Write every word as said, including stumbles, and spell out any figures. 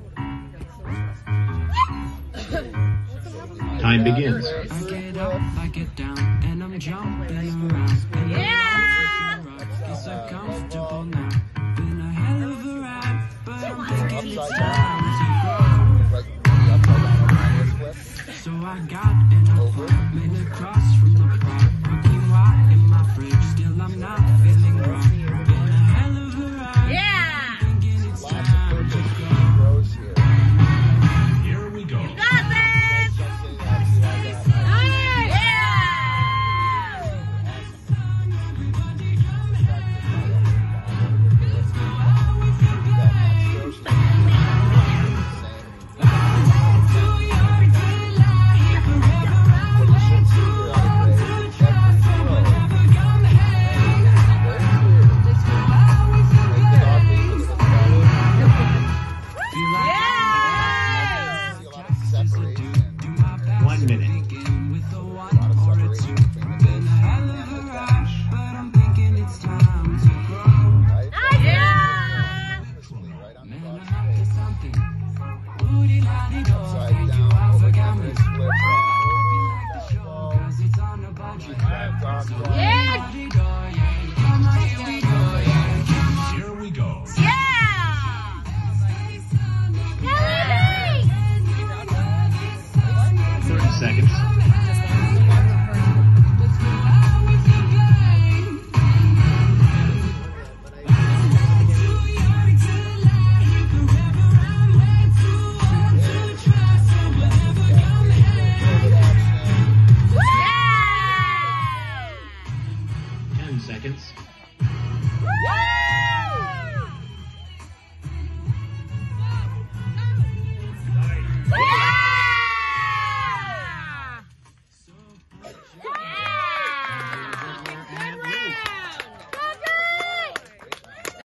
Time begins. I get up, I get down, and I'm jumping around. Yeah! Guess I'm comfortable now. Been a hell of a ride, but I'm thinking it's time to grow. So I got in a apartment across from the park. Quinoa in my fridge, still I'm not feeling wrong. Been a hell of a ride. Yeah! I'm thinking it's time to grow. Here we go. You got this! One minute. Here we go. Yeah! thirty seconds.